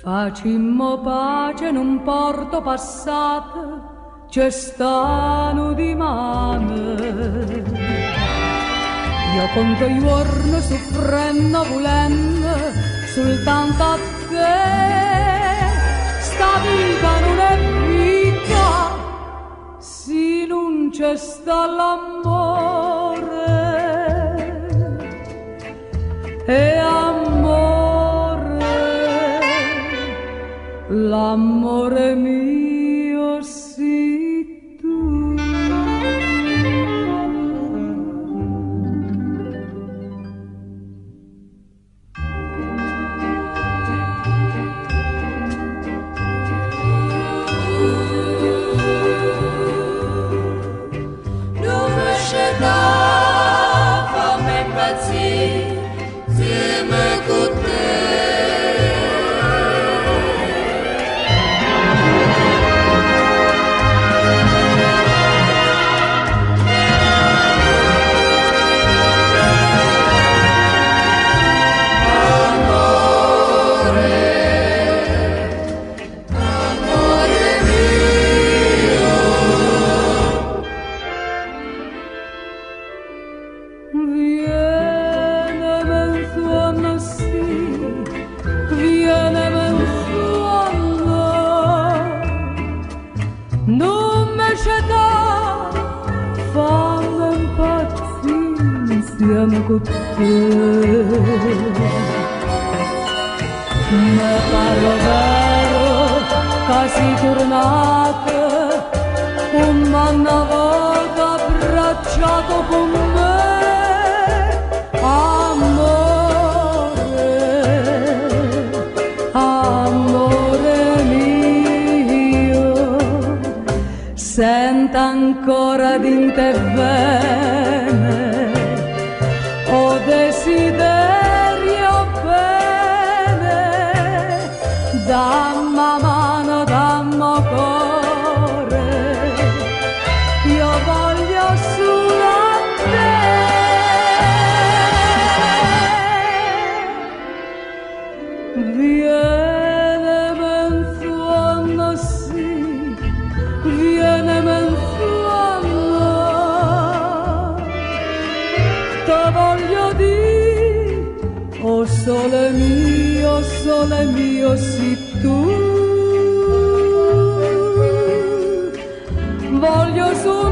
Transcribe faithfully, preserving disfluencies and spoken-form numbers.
Facimmo pace in un porto passato, c'è stanno di mano. Io conto i giorni soffrendo, volendo, soltanto a te. Sta vita non è vita, se non c'è sta l'amore. E amore, l'amore mio sei tu. Non mi scenda, fammi impazzire, insieme con te. Insieme con te mi pare vero che sei tornato come una volta abbracciato con me. Amore, amore mio, sento ancora di te bene, o desiderio bene, dammi mano, dammi cuore, io voglio solo a te. Vienemi in suono, sì, vienemi in suono, te voglio dire, oh sole mio, sole mio, sei tu. Voglio solo